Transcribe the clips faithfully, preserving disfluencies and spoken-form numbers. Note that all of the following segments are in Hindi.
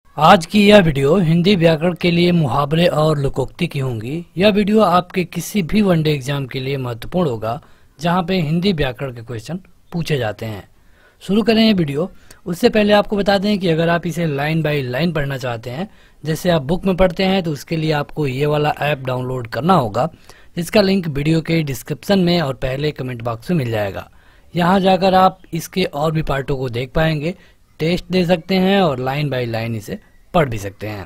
आज की यह वीडियो हिंदी व्याकरण के लिए मुहावरे और लोकोक्ति की होंगी। यह वीडियो आपके किसी भी वनडे एग्जाम के लिए महत्वपूर्ण होगा जहां पे हिंदी व्याकरण के क्वेश्चन पूछे जाते हैं। शुरू करें ये वीडियो। उससे पहले आपको बता दें कि अगर आप इसे लाइन बाय लाइन पढ़ना चाहते हैं, जैसे आप बुक में पढ़ते हैं, तो उसके लिए आपको ये वाला ऐप डाउनलोड करना होगा, जिसका लिंक वीडियो के डिस्क्रिप्शन में और पहले कमेंट बॉक्स में मिल जाएगा। यहाँ जाकर आप इसके और भी पार्टों को देख पाएंगे, टेस्ट दे सकते हैं और लाइन बाय लाइन इसे पढ़ भी सकते हैं।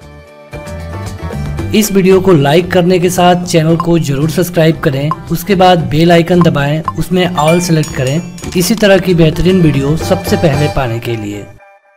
इस वीडियो को लाइक करने के साथ चैनल को जरूर सब्सक्राइब करें। उसके बाद बेल आइकन दबाएं, उसमें ऑल सेलेक्ट करें इसी तरह की बेहतरीन वीडियो सबसे पहले पाने के लिए।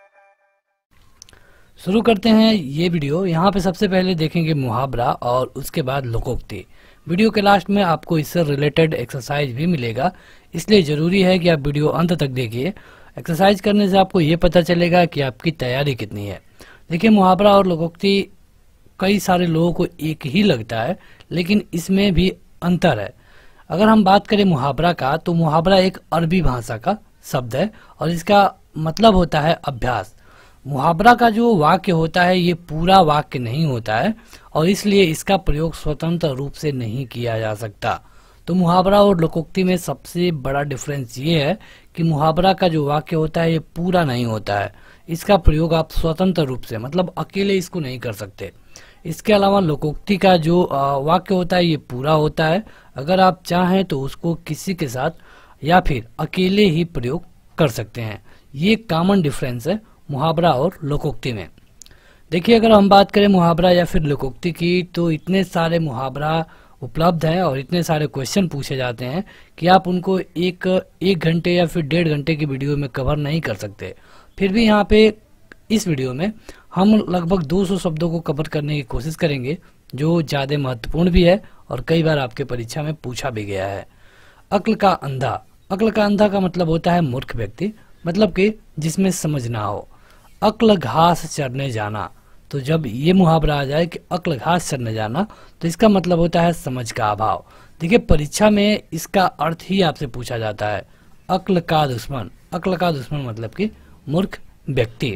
शुरू करते हैं ये वीडियो। यहाँ पे सबसे पहले देखेंगे मुहावरा और उसके बाद लोकोक्ति। वीडियो के लास्ट में आपको इससे रिलेटेड एक्सरसाइज भी मिलेगा, इसलिए जरूरी है कि आप वीडियो अंत तक देखिए। एक्सरसाइज करने से आपको ये पता चलेगा कि आपकी तैयारी कितनी है। देखिए, मुहावरा और लोकोक्ति कई सारे लोगों को एक ही लगता है, लेकिन इसमें भी अंतर है। अगर हम बात करें मुहावरा का, तो मुहावरा एक अरबी भाषा का शब्द है और इसका मतलब होता है अभ्यास। मुहावरा का जो वाक्य होता है ये पूरा वाक्य नहीं होता है और इसलिए इसका प्रयोग स्वतंत्र रूप से नहीं किया जा सकता। तो मुहावरा और लोकोक्ति में सबसे बड़ा डिफरेंस ये है कि मुहावरा का जो वाक्य होता है ये पूरा नहीं होता है, इसका प्रयोग आप स्वतंत्र रूप से, मतलब अकेले इसको नहीं कर सकते। इसके अलावा लोकोक्ति का जो वाक्य होता है ये पूरा होता है, अगर आप चाहें तो उसको किसी के साथ या फिर अकेले ही प्रयोग कर सकते हैं। ये कॉमन डिफरेंस है मुहावरा और लोकोक्ति में। देखिए, अगर हम बात करें मुहावरा या फिर लोकोक्ति की, तो इतने सारे मुहावरा उपलब्ध हैं और इतने सारे क्वेश्चन पूछे जाते हैं कि आप उनको एक एक घंटे या फिर डेढ़ घंटे की वीडियो में कवर नहीं कर सकते। फिर भी यहाँ पे इस वीडियो में हम लगभग दो सौ शब्दों को कवर करने की कोशिश करेंगे, जो ज़्यादा महत्वपूर्ण भी है और कई बार आपके परीक्षा में पूछा भी गया है। अक्ल का अंधा। अक्ल का अंधा का मतलब होता है मूर्ख व्यक्ति, मतलब कि जिसमें समझ ना हो। अक्ल घास चरने जाना। तो जब ये मुहावरा आ जाए कि अक्ल घास चरने जाना, तो इसका मतलब होता है समझ का अभाव। देखिए, परीक्षा में इसका अर्थ ही आपसे पूछा जाता है। अक्ल का दुश्मन। अक्ल का दुश्मन मतलब कि मूर्ख व्यक्ति।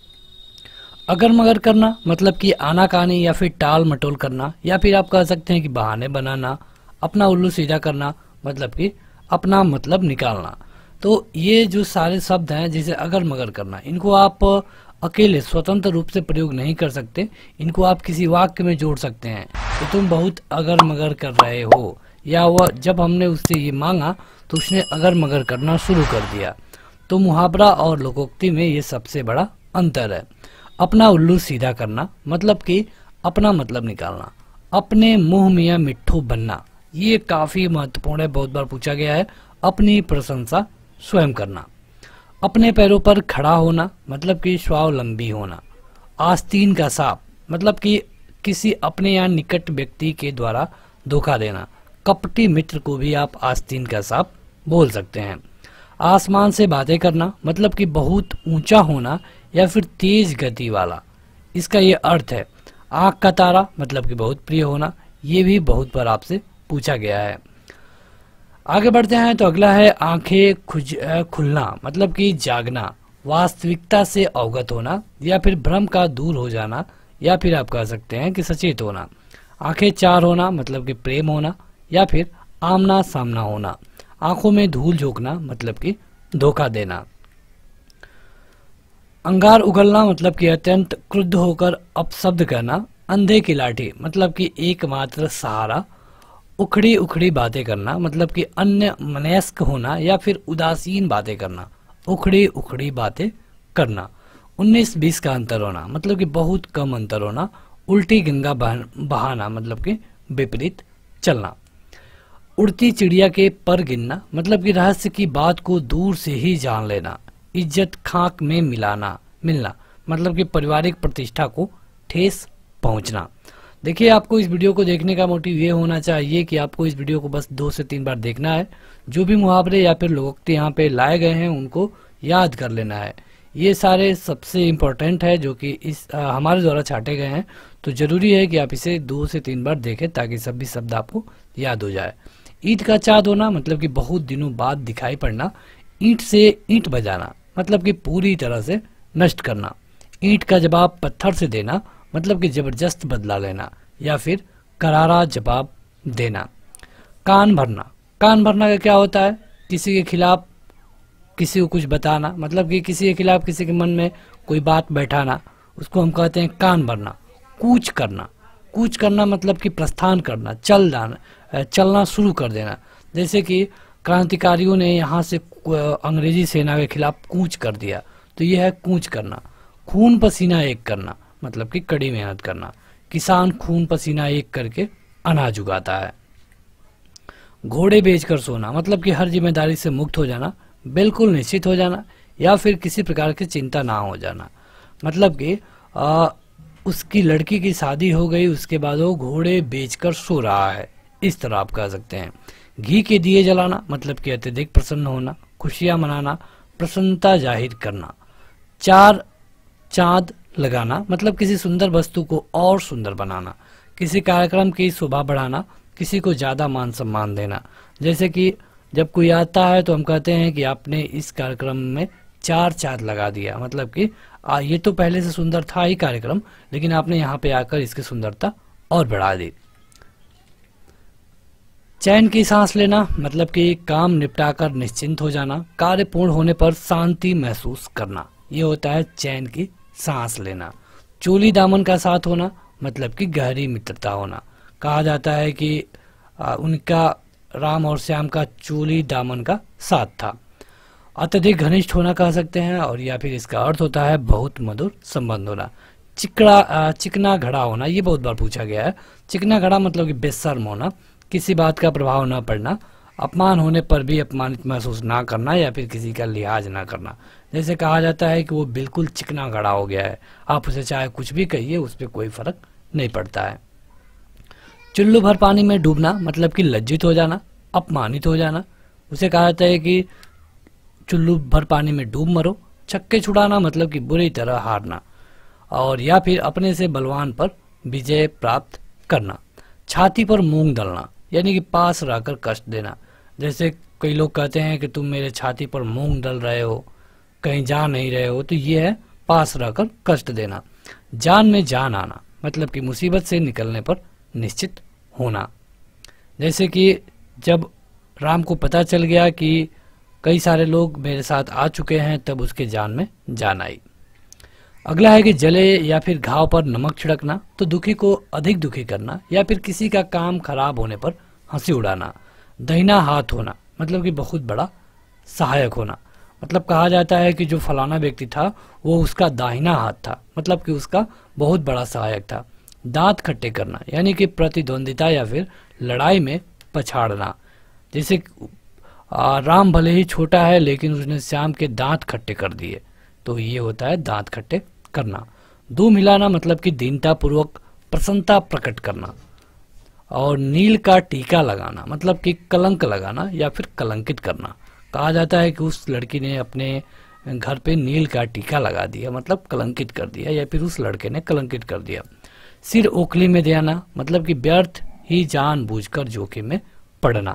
अगर मगर करना मतलब कि आनाकानी या फिर टाल मटोल करना, या फिर आप कह सकते हैं कि बहाने बनाना। अपना उल्लू सीधा करना मतलब कि अपना मतलब निकालना। तो ये जो सारे शब्द हैं, जैसे अगर मगर करना, इनको आप अकेले स्वतंत्र रूप से प्रयोग नहीं कर सकते, इनको आप किसी वाक्य में जोड़ सकते हैं। तो तुम बहुत अगर मगर कर रहे हो, या वह जब हमने उससे ये मांगा तो उसने अगर मगर करना शुरू कर दिया। तो मुहावरा और लोकोक्ति में ये सबसे बड़ा अंतर है। अपना उल्लू सीधा करना मतलब कि अपना मतलब निकालना। अपने मुंह मियाँ मिट्ठू बनना, ये काफी महत्वपूर्ण है, बहुत बार पूछा गया है। अपनी प्रशंसा स्वयं करना। अपने पैरों पर खड़ा होना मतलब कि स्वावलंबी होना। आस्तीन का सांप मतलब कि किसी अपने या निकट व्यक्ति के द्वारा धोखा देना। कपटी मित्र को भी आप आस्तीन का सांप बोल सकते हैं। आसमान से बातें करना मतलब कि बहुत ऊंचा होना या फिर तेज गति वाला, इसका ये अर्थ है। आंख का तारा मतलब कि बहुत प्रिय होना, ये भी बहुत बार आपसे पूछा गया है। आगे बढ़ते हैं तो अगला है आंखें खुज खुलना मतलब कि जागना। वास्तविकता से अवगत होना या फिर भ्रम का दूर हो जाना, या फिर आप कह सकते हैं कि सचेत होना। आंखें चार होना मतलब कि प्रेम होना या फिर आमना सामना होना। आंखों में धूल झोंकना मतलब कि धोखा देना। अंगार उगलना मतलब कि अत्यंत क्रुद्ध होकर अपशब्द करना। अंधे की लाठी मतलब कि एकमात्र सहारा। उखड़ी उखड़ी बातें करना मतलब कि अन्य मनस्क होना या फिर उदासीन बातें करना। उखड़ी उखड़ी बातें करना। उन्नीस बीस का अंतर होना मतलब कि बहुत कम अंतर होना। उल्टी गंगा बहाना मतलब कि विपरीत चलना। उड़ती चिड़िया के पर गिनना मतलब कि रहस्य की बात को दूर से ही जान लेना। इज्जत खाक में मिलाना मिलना मतलब कि पारिवारिक प्रतिष्ठा को ठेस पहुंचना। देखिए, आपको इस वीडियो को देखने का मोटिव ये होना चाहिए कि आपको इस वीडियो को बस दो से तीन बार देखना है। जो भी मुहावरे या फिर लोकोक्ति यहाँ पे लाए गए हैं उनको याद कर लेना है। ये सारे सबसे इम्पोर्टेंट है जो कि इस आ, हमारे द्वारा छाटे गए हैं, तो जरूरी है कि आप इसे दो से तीन बार देखें ताकि सभी शब्द आपको याद हो जाए। ईंट का चाँद होना मतलब कि बहुत दिनों बाद दिखाई पड़ना। ईंट से ईंट बजाना मतलब कि पूरी तरह से नष्ट करना। ईंट का जवाब पत्थर से देना मतलब कि जबरदस्त बदला लेना या फिर करारा जवाब देना। कान भरना, कान भरना का क्या होता है? किसी के खिलाफ किसी को कुछ बताना, मतलब कि किसी के खिलाफ किसी के मन में कोई बात बैठाना, उसको हम कहते हैं कान भरना। कूच करना, कूच करना मतलब कि प्रस्थान करना, चल जाना, चलना शुरू कर देना। जैसे कि क्रांतिकारियों ने यहाँ से अंग्रेजी सेना के खिलाफ कूच कर दिया, तो यह है कूच करना। खून पसीना एक करना मतलब कि कड़ी मेहनत करना। किसान खून पसीना एक करके अनाज उगाता है। घोड़े बेचकर सोना मतलब कि हर जिम्मेदारी से मुक्त हो जाना, बिल्कुल निश्चित हो जाना या फिर किसी प्रकार की चिंता ना हो जाना। मतलब कि आ, उसकी लड़की की शादी हो गई, उसके बाद वो घोड़े बेचकर सो रहा है, इस तरह आप कह सकते हैं। घी के दिए जलाना मतलब कि अत्यधिक प्रसन्न होना, खुशियां मनाना, प्रसन्नता जाहिर करना। चार चांद लगाना मतलब किसी सुंदर वस्तु को और सुंदर बनाना। किसी कार्यक्रम की शोभा बढ़ाना, किसी को ज्यादा मान सम्मान देना। जैसे कि जब कोई आता है तो हम कहते हैं कि आपने इस कार्यक्रम में चार चांद लगा दिया, मतलब कि आ, ये तो पहले से सुंदर था ही कार्यक्रम, लेकिन आपने यहाँ पे आकर इसकी सुंदरता और बढ़ा दी। चैन की सांस लेना मतलब कि काम निपटाकर निश्चिंत हो जाना, कार्य पूर्ण होने पर शांति महसूस करना, ये होता है चैन की सांस लेना। चोली दामन का साथ होना मतलब कि गहरी मित्रता होना। कहा जाता है कि आ, उनका राम और श्याम का चोली दामन का साथ था। अत्यधिक घनिष्ठ होना कह सकते हैं, और या फिर इसका अर्थ होता है बहुत मधुर संबंध होना। चिकड़ा चिकना घड़ा होना, ये बहुत बार पूछा गया है। चिकना घड़ा मतलब कि बेशर्म होना, किसी बात का प्रभाव न पड़ना, अपमान होने पर भी अपमानित महसूस ना करना या फिर किसी का लिहाज ना करना। जैसे कहा जाता है कि वो बिल्कुल चिकना घड़ा हो गया है, आप उसे चाहे कुछ भी कहिए उस पर कोई फर्क नहीं पड़ता है। चुल्लू भर पानी में डूबना मतलब कि लज्जित हो जाना, अपमानित हो जाना, उसे कहा जाता है कि चुल्लू भर पानी में डूब मरो। छक्के छुड़ाना मतलब कि बुरी तरह हारना, और या फिर अपने से बलवान पर विजय प्राप्त करना। छाती पर मूंग दलना यानी कि पास रहकर कष्ट देना। जैसे कई लोग कहते हैं कि तुम मेरे छाती पर मूंग दल रहे हो, कहीं जा नहीं रहे हो, तो ये है पास रहकर कष्ट देना। जान में जान आना मतलब कि मुसीबत से निकलने पर निश्चित होना। जैसे कि जब राम को पता चल गया कि कई सारे लोग मेरे साथ आ चुके हैं, तब उसके जान में जान आई। अगला है कि जले या फिर घाव पर नमक छिड़कना, तो दुखी को अधिक दुखी करना या फिर किसी का काम खराब होने पर हंसी उड़ाना। दहिना हाथ होना मतलब कि बहुत बड़ा सहायक होना, मतलब कहा जाता है कि जो फलाना व्यक्ति था वो उसका दाहिना हाथ था, मतलब कि उसका बहुत बड़ा सहायक था। दांत खट्टे करना यानी कि प्रतिद्वंदिता या फिर लड़ाई में पछाड़ना। जैसे आ, राम भले ही छोटा है लेकिन उसने श्याम के दांत खट्टे कर दिए, तो ये होता है दांत खट्टे करना। दो मिलाना मतलब कि दीनता पूर्वक प्रसन्नता प्रकट करना। और नील का टीका लगाना मतलब कि कलंक लगाना या फिर कलंकित करना। कहा जाता है कि उस लड़की ने अपने घर पे नील का टीका लगा दिया, मतलब कलंकित कर दिया, या फिर उस लड़के ने कलंकित कर दिया। सिर ओखली में देना मतलब कि व्यर्थ ही जानबूझकर जोखिम में पड़ना।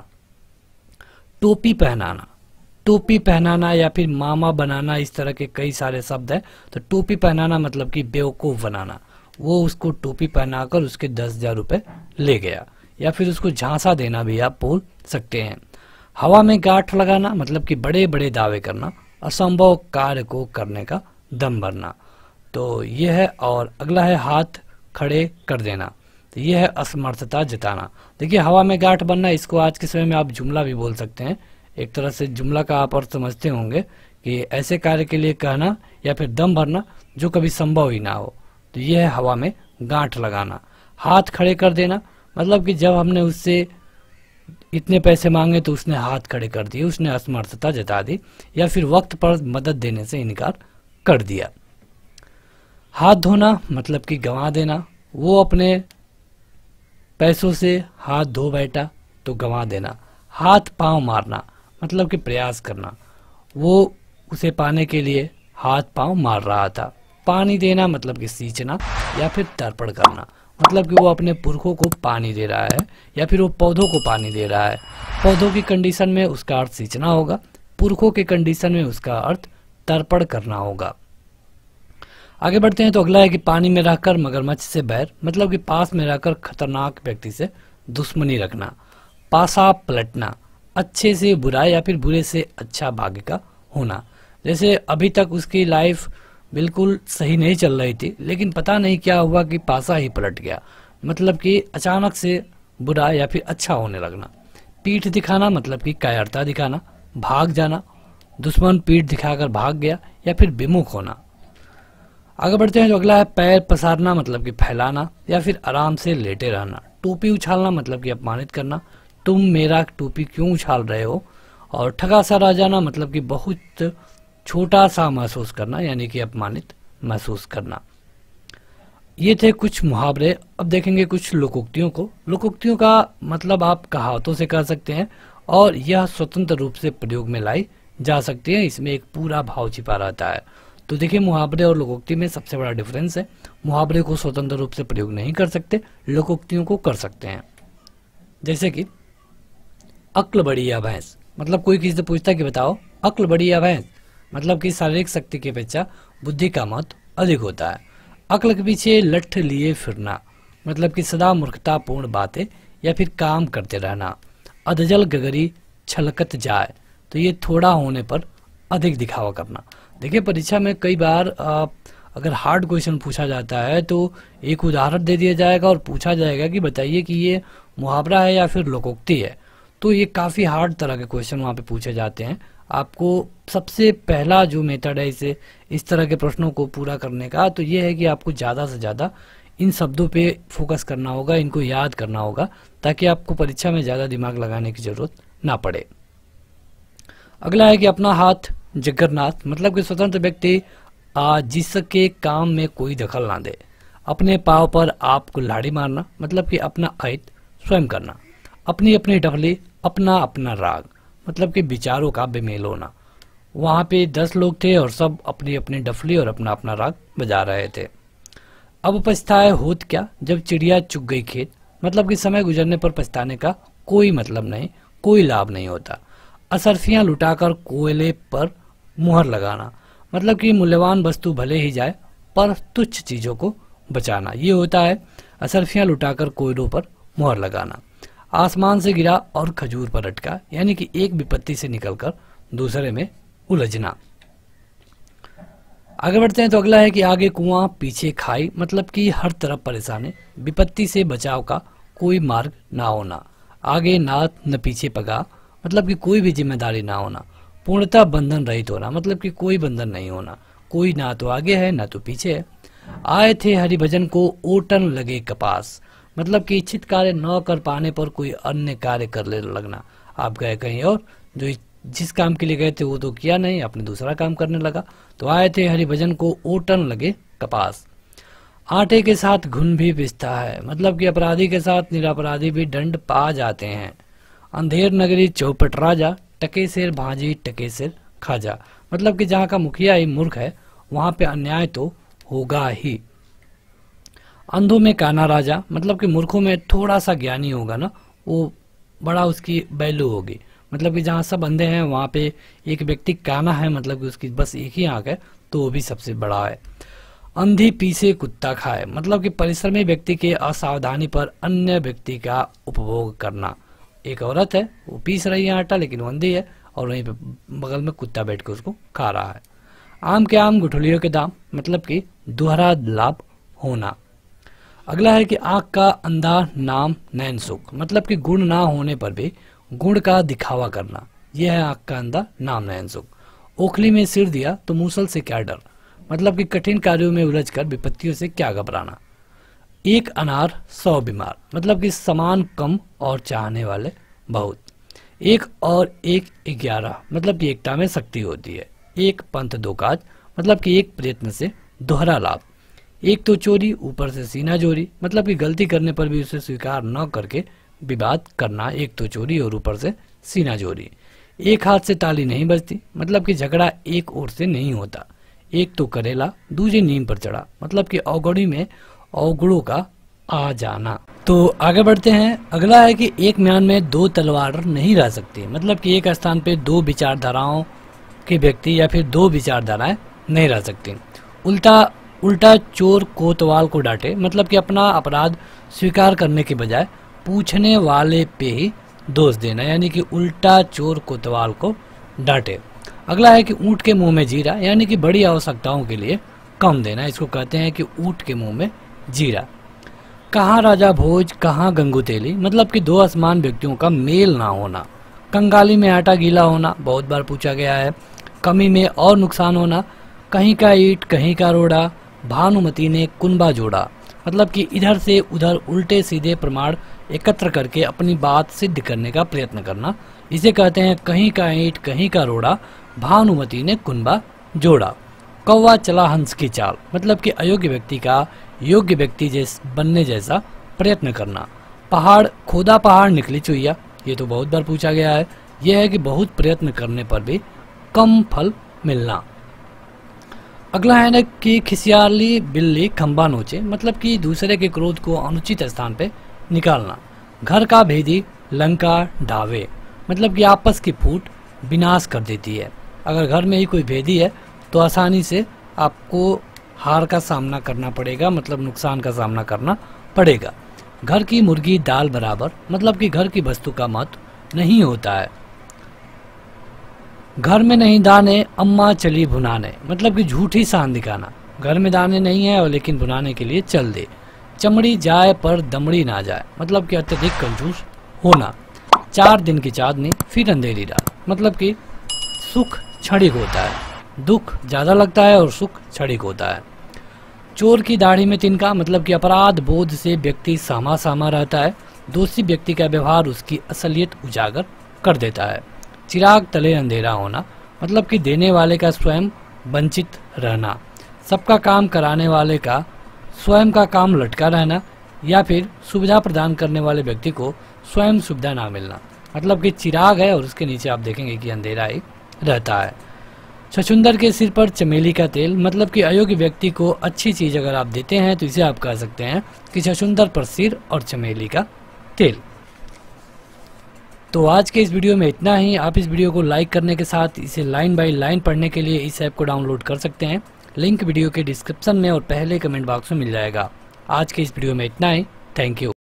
टोपी पहनाना, टोपी पहनाना या फिर मामा बनाना, इस तरह के कई सारे शब्द है। तो टोपी पहनाना मतलब कि बेवकूफ बनाना, वो उसको टोपी पहनाकर उसके दस हजार रुपये ले गया, या फिर उसको झांसा देना भी आप बोल सकते हैं। हवा में गांठ लगाना मतलब कि बड़े बड़े दावे करना, असंभव कार्य को करने का दम भरना, तो यह है। और अगला है हाथ खड़े कर देना, तो यह है असमर्थता जताना। देखिए हवा में गांठ बनना, इसको आज के समय में आप जुमला भी बोल सकते हैं। एक तरह से जुमला का आप अर्थ समझते होंगे कि ऐसे कार्य के लिए कहना या फिर दम भरना जो कभी संभव ही ना हो, तो यह है हवा में गांठ लगाना। हाथ खड़े कर देना मतलब कि जब हमने उससे इतने पैसे मांगे तो उसने हाथ खड़े कर दिए, उसने असमर्थता जता दी या फिर वक्त पर मदद देने से इनकार कर दिया। हाथ धोना मतलब कि गंवा देना, वो अपने पैसों से हाथ धो बैठा तो गंवा देना। हाथ पांव मारना मतलब कि प्रयास करना, वो उसे पाने के लिए हाथ पांव मार रहा था। पानी देना मतलब कि सींचना या फिर तर्पण करना, मतलब कि वो अपने पुरखों को पानी दे रहा है या फिर वो पौधों को पानी दे रहा है। पौधों की कंडीशन में उसका अर्थ सींचना होगा, पुरखों के कंडीशन में उसका अर्थ तर्पण करना होगा। आगे बढ़ते हैं तो अगला है कि पानी में रहकर मगरमच्छ से बैर, मतलब कि पास में रहकर खतरनाक व्यक्ति से दुश्मनी रखना। पासा पलटना, अच्छे से बुरा या फिर बुरे से अच्छा भाग्य का होना। जैसे अभी तक उसकी लाइफ बिल्कुल सही नहीं चल रही थी, लेकिन पता नहीं क्या हुआ कि पासा ही पलट गया, मतलब कि अचानक से बुरा या फिर अच्छा होने लगना। पीठ दिखाना, मतलब कि कायरता दिखाना। भाग जाना, दुश्मन पीठ दिखाकर भाग गया या फिर विमुख होना। आगे बढ़ते हैं जो अगला है पैर पसारना, मतलब कि फैलाना या फिर आराम से लेटे रहना। टोपी उछालना, मतलब कि अपमानित करना, तुम मेरा टोपी क्यों उछाल रहे हो। और ठगा सा रह जाना, मतलब कि बहुत छोटा सा महसूस करना, यानी कि अपमानित महसूस करना। ये थे कुछ मुहावरे। अब देखेंगे कुछ लोकोक्तियों को। लोकोक्तियों का मतलब आप कहावतों से कह सकते हैं और यह स्वतंत्र रूप से प्रयोग में लाई जा सकती है, इसमें एक पूरा भाव छिपा रहता है। तो देखिए मुहावरे और लोकोक्ति में सबसे बड़ा डिफरेंस है। मुहावरे को स्वतंत्र रूप से प्रयोग नहीं कर सकते, लोकोक्तियों को कर सकते हैं। जैसे कि अक्ल बड़ी या भैंस, मतलब कोई किसी से पूछता है कि बताओ अक्ल बड़ी या भैंस, मतलब कि शारीरिक शक्ति की अपेक्षा बुद्धि का महत्व अधिक होता है। अक्ल के पीछे लठ लिए फिरना, मतलब कि सदा मूर्खतापूर्ण बातें या फिर काम करते रहना। अधजल गगरी छलकत जाए, तो ये थोड़ा होने पर अधिक दिखावा करना। देखिए परीक्षा में कई बार आ, अगर हार्ड क्वेश्चन पूछा जाता है तो एक उदाहरण दे दिया जाएगा और पूछा जाएगा कि बताइए कि ये मुहावरा है या फिर लोकोक्ति है। तो ये काफ़ी हार्ड तरह के क्वेश्चन वहाँ पे पूछे जाते हैं। आपको सबसे पहला जो मेथड है इसे इस तरह के प्रश्नों को पूरा करने का, तो ये है कि आपको ज़्यादा से ज़्यादा इन शब्दों पे फोकस करना होगा, इनको याद करना होगा, ताकि आपको परीक्षा में ज़्यादा दिमाग लगाने की ज़रूरत ना पड़े। अगला है कि अपना हाथ जगन्नाथ, मतलब कि स्वतंत्र व्यक्ति जिसके काम में कोई दखल ना दे। अपने पाँव पर आप कुल्हाड़ी मारना, मतलब कि अपना अहित स्वयं करना। अपनी अपनी डफली, अपना अपना राग, मतलब कि विचारों का बेमेल होना। वहाँ पे दस लोग थे और सब अपनी अपनी डफली और अपना अपना राग बजा रहे थे। अब पछताए होत क्या, जब चिड़िया चुग गई खेत, मतलब कि समय गुजरने पर पछताने का कोई मतलब नहीं, कोई लाभ नहीं होता। असरफियाँ लुटाकर कोयले पर मुहर लगाना, मतलब कि मूल्यवान वस्तु भले ही जाए पर तुच्छ चीज़ों को बचाना, ये होता है असरफियाँ लुटाकर कोयलों पर मुहर लगाना। आसमान से गिरा और खजूर पर अटका, यानी कि एक विपत्ति से निकलकर दूसरे में उलझना। आगे बढ़ते हैं तो अगला है कि आगे कुआं पीछे खाई, मतलब कि हर तरफ परेशानी, विपत्ति से बचाव का कोई मार्ग ना होना। आगे नाथ न पीछे पगा, मतलब कि कोई भी जिम्मेदारी ना होना। पूर्णतः बंधन रहित होना, मतलब कि कोई बंधन नहीं होना, कोई ना तो आगे है ना तो पीछे है। आए थे हरिभजन को ओटन लगे कपास, मतलब कि इच्छित कार्य न कर पाने पर कोई अन्य कार्य कर ले लगना। आप गए कहीं और, जो जिस काम के लिए गए थे वो तो किया नहीं, अपने दूसरा काम करने लगा। तो आए थे हरिभजन को ओटन लगे कपास। आटे के साथ घुन भी पिसता है, मतलब कि अपराधी के साथ निरपराधी भी दंड पा जाते हैं। अंधेर नगरी चौपट राजा, टके सिर भांजी टके सिर खाजा, मतलब कि जहाँ का मुखिया ही मूर्ख है वहाँ पे अन्याय तो होगा ही। अंधों में काना राजा, मतलब कि मूर्खों में थोड़ा सा ज्ञानी होगा ना, वो बड़ा उसकी वैल्यू होगी। मतलब कि जहाँ सब अंधे हैं वहाँ पे एक व्यक्ति काना है, मतलब कि उसकी बस एक ही आंख है, तो वो भी सबसे बड़ा है। अंधी पीसे कुत्ता खाए, मतलब कि परिश्रमी व्यक्ति के असावधानी पर अन्य व्यक्ति का उपभोग करना। एक औरत है, वो पीस रही है आटा, लेकिन वो अंधी है और वहीं पे बगल में कुत्ता बैठ के उसको खा रहा है। आम के आम गुठलियों के दाम, मतलब कि दोहरा लाभ होना। अगला है कि आंख का अंधा नाम नैन सुख, मतलब कि गुण ना होने पर भी गुण का दिखावा करना, यह है आंख का अंधा नाम नैन सुख। ओखली में सिर दिया तो मूसल से क्या डर, मतलब कि कठिन कार्यों में उलझकर विपत्तियों से क्या घबराना। एक अनार सौ बीमार, मतलब कि समान कम और चाहने वाले बहुत। एक और एक ग्यारह, मतलब कि एकता में शक्ति होती है। एक पंथ दो काज, मतलब कि एक प्रयत्न से दोहरा लाभ। एक तो चोरी ऊपर से सीना जोरी, मतलब कि गलती करने पर भी उसे स्वीकार न करके विवाद करना, एक तो चोरी और ऊपर से सीना जोरी। एक हाथ से ताली नहीं बजती, मतलब कि झगड़ा एक ओर से नहीं होता। एक तो करेला दूसरी नीम पर चढ़ा, मतलब कि अवगुणी में अवगुणों का आ जाना। तो आगे बढ़ते हैं। अगला है कि एक म्यान में दो तलवार नहीं रह सकती, मतलब कि एक स्थान पे दो विचारधाराओं के व्यक्ति या फिर दो विचारधाराएं नहीं रह सकती। उल्टा उल्टा चोर कोतवाल को डांटे, मतलब कि अपना अपराध स्वीकार करने के बजाय पूछने वाले पे ही दोष देना, यानी कि उल्टा चोर कोतवाल को डांटे। अगला है कि ऊँट के मुंह में जीरा, यानी कि बड़ी आवश्यकताओं के लिए कम देना, इसको कहते हैं कि ऊँट के मुंह में जीरा। कहाँ राजा भोज कहाँ गंगू तेली, मतलब कि दो असमान व्यक्तियों का मेल ना होना। कंगाली में आटा गीला होना, बहुत बार पूछा गया है। कमी में और नुकसान होना, कहीं का ईंट कहीं का रोड़ा, भानुमति ने कुनबा जोड़ा, मतलब कि इधर से उधर उल्टे सीधे प्रमाण एकत्र करके अपनी बात सिद्ध करने का प्रयत्न करना, इसे कहते हैं कहीं का ईंट कहीं का रोड़ा, भानुमति ने कुनबा जोड़ा। कौवा चला हंस की चाल, मतलब कि अयोग्य व्यक्ति का योग्य व्यक्ति जैस बनने जैसा प्रयत्न करना। पहाड़ खोदा पहाड़ निकली चुईया, ये तो बहुत बार पूछा गया है। यह है कि बहुत प्रयत्न करने पर भी कम फल मिलना। अगला है ना कि खिसियाली बिल्ली खंबा नोचे, मतलब कि दूसरे के क्रोध को अनुचित स्थान पे निकालना। घर का भेदी लंका ढावे, मतलब कि आपस की फूट विनाश कर देती है। अगर घर में ही कोई भेदी है तो आसानी से आपको हार का सामना करना पड़ेगा, मतलब नुकसान का सामना करना पड़ेगा। घर की मुर्गी दाल बराबर, मतलब कि घर की वस्तु का महत्व नहीं होता है। घर में नहीं दाने अम्मा चली भुनाने, मतलब कि झूठी शान दिखाना। घर में दाने नहीं है और लेकिन भुनाने के लिए चल दे। चमड़ी जाए पर दमड़ी ना जाए, मतलब कि अत्यधिक कंजूस होना। चार दिन की चांदनी फिर अंधेरी रात, मतलब कि सुख क्षणिक होता है, दुख ज्यादा लगता है और सुख क्षणिक होता है। चोर की दाढ़ी में तिनका, मतलब कि अपराध बोध से व्यक्ति सामा सामा रहता है। दोषी व्यक्ति का व्यवहार उसकी असलियत उजागर कर देता है। चिराग तले अंधेरा होना, मतलब कि देने वाले का स्वयं वंचित रहना। सबका काम कराने वाले का स्वयं का काम लटका रहना, या फिर सुविधा प्रदान करने वाले व्यक्ति को स्वयं सुविधा ना मिलना, मतलब कि चिराग है और उसके नीचे आप देखेंगे कि अंधेरा ही रहता है। छछुंदर के सिर पर चमेली का तेल, मतलब कि अयोग्य व्यक्ति को अच्छी चीज अगर आप देते हैं तो इसे आप कह सकते हैं कि छछुंदर पर सिर और चमेली का तेल। तो आज के इस वीडियो में इतना ही। आप इस वीडियो को लाइक करने के साथ इसे लाइन बाय लाइन पढ़ने के लिए इस ऐप को डाउनलोड कर सकते हैं। लिंक वीडियो के डिस्क्रिप्शन में और पहले कमेंट बॉक्स में मिल जाएगा। आज के इस वीडियो में इतना ही। Thank you.